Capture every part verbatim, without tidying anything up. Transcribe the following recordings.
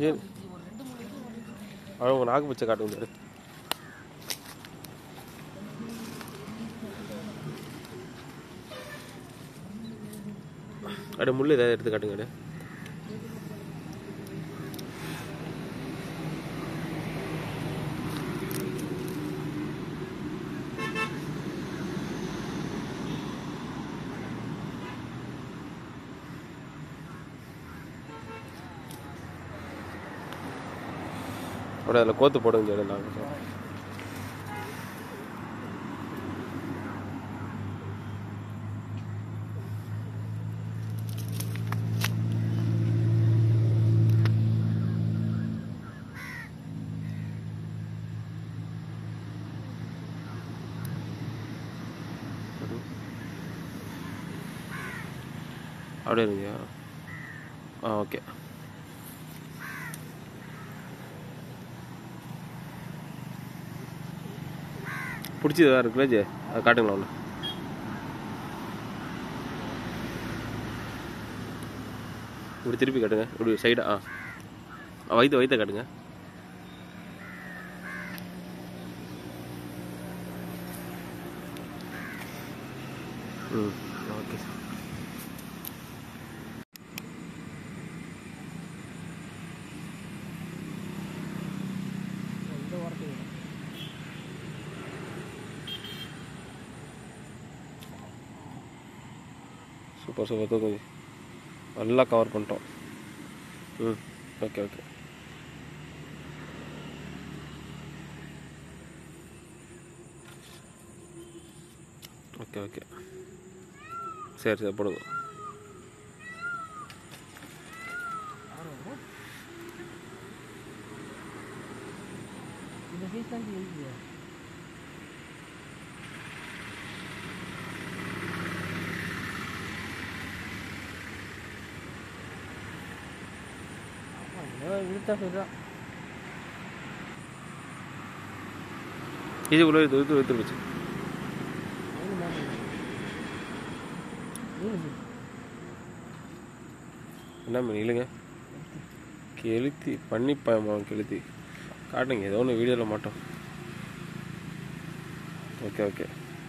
ஏன் அவங்க நாக்கு பிச்சை காட்டுங்க சார். அப்படியே முள் ஏதாவது எடுத்து காட்டுங்க. அப்படியே அப்படியே அதில் கோத்து போடுங்க சார். நாங்கள் சார் அப்படியே இருங்க. ஆ ஓகே. பிடிச்சது வேறு இருக்குல்ல ஜே, அதை காட்டுங்களா ஒன்று. இப்படி திருப்பி காட்டுங்க. இப்படி சைடாக ஆ வயிற்று வயிற்ற காட்டுங்க. ம் ஓகே சார். சூப்பர் சூப்பர் தூக்குங்க. நல்லா கவர் பண்ணிட்டோம். ம் ஓகே ஓகே. ஓகே ஓகே சரி சரி போடுங்க. இது உள்ள இது இது எடுத்துருச்சு. என்ன மீன் இல்லைங்க? கெளுத்தி பண்ணி பயமா கெளுத்தி காட்டுங்க. ஏதோ ஒன்று வீடியோவில் மாட்டோம். Okay okay.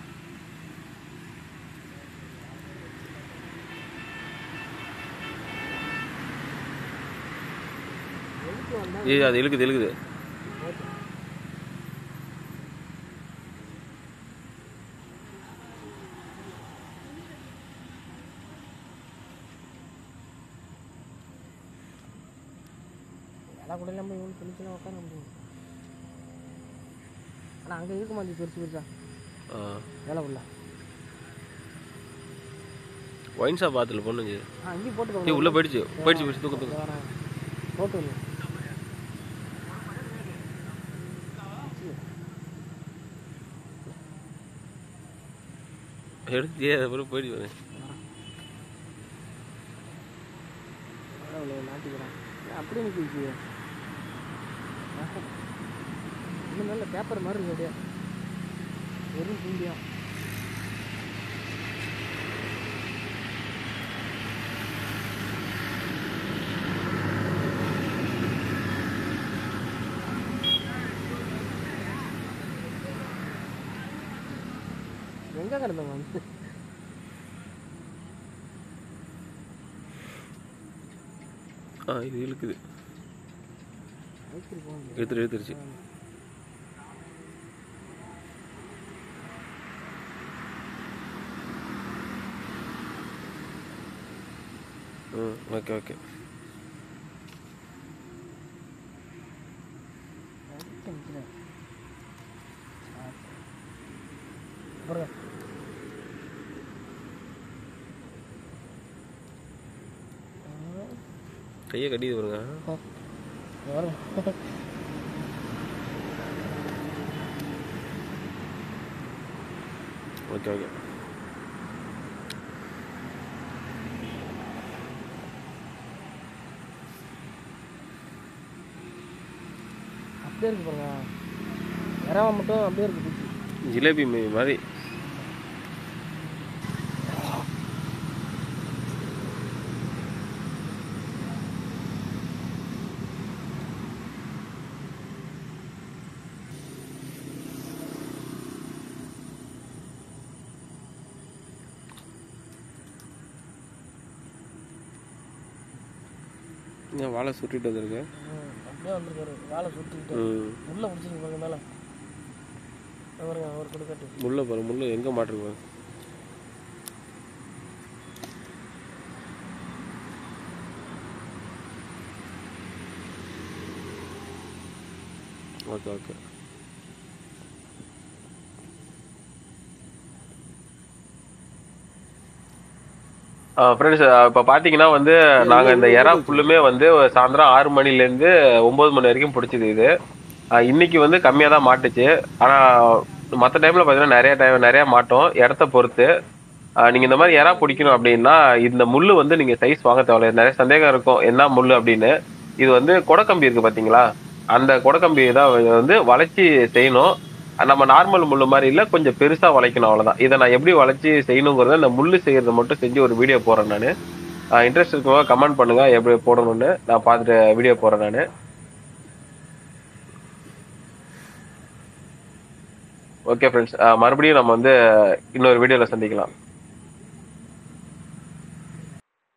ஏ அது இழுக்குது இழுக்குது. கூட நம்ம இவ்வளோ துணிச்சலாம் உட்கார முடியும். ஆனால் அங்கே இருக்க மாட்டேங்குது பெருசு பெருசா வேலை உள்ள ஒயின் ஷாப் பாத்தில் பொண்ணுங்க. ஆ அங்கேயும் போட்டு உள்ளே போயிடுச்சு போயிடுச்சு போயிடுச்சு தூக்கம் தூக்கம் போட்டு வந்து எடுத்து அதை பிறகு போயிடுச்சு வரேன். மாட்டிக்கிறான் அப்படியே நிற்கிச்சு. இன்னும் நல்ல பேப்பர் மாதிரி இருக்கு. அப்படியே வெறும் பூண்டியா எங்கே கிடந்தவங்க வந்து ஆ இது இழுக்குது. எடுத்துரு எடுத்துருச்சு. ம் ஓகே ஓகே. கையை கட்டிது பாருங்க. Okay okay. அப்படியே இருக்கு பாருங்க. இறவ மட்டும் அப்படியே இருக்கு. ஜிலேபி மாதிரி நான் வாழை சுட்டிட்டு வந்திருக்கேன். அப்படியே வந்திருக்காரு வாழை சுட்டிக்கிட்டு முள்ள பிடிச்சிருக்கு பாருங்க மேலே பாருங்க அவர் கொடுக்கட்டு முள்ள பாருங்க முள்ள எங்கே மாட்டிருக்கு. ஓகே ஓகே ஃப்ரெண்ட்ஸ், இப்போ பார்த்தீங்கன்னா வந்து நாங்கள் இந்த எறா ஃபுல்லுமே வந்து சாயந்தரம் ஆறு மணிலேருந்து ஒம்பது மணி வரைக்கும் பிடிச்சிது. இது இன்னைக்கு வந்து கம்மியாக தான் மாட்டுச்சு. ஆனால் மற்ற டைமில் பார்த்தீங்கன்னா நிறைய டைம் நிறையா மாட்டோம் இடத்த பொறுத்து. நீங்கள் இந்த மாதிரி எறா பிடிக்கணும் அப்படின்னா இந்த முள் வந்து நீங்கள் சைஸ் வாங்க தேவையில்ல. நிறைய சந்தேகம் இருக்கும் என்ன முள் அப்படின்னு. இது வந்து கொடைக்கம்பி இருக்குது பார்த்தீங்களா, அந்த கொடைக்கம்பி தான் வந்து வளைச்சி செய்யணும். நம்ம நார்மல் முள் மாதிரி இல்லை, கொஞ்சம் பெருசாக வளைக்கணும், அவ்வளோதான். இதை நான் எப்படி வளைச்சி செய்யணுங்கிறத இந்த முள் செய்கிறத மட்டும் செஞ்சு ஒரு வீடியோ போடுறேன் நான். இன்ட்ரெஸ்ட் இருக்கவங்க கமெண்ட் பண்ணுங்கள் எப்படி போடணும்னு, நான் பார்த்துட்டு வீடியோ போடுறேன் நான். ஓகே ஃப்ரெண்ட்ஸ், மறுபடியும் நம்ம வந்து இன்னொரு வீடியோவில் சந்திக்கலாம்.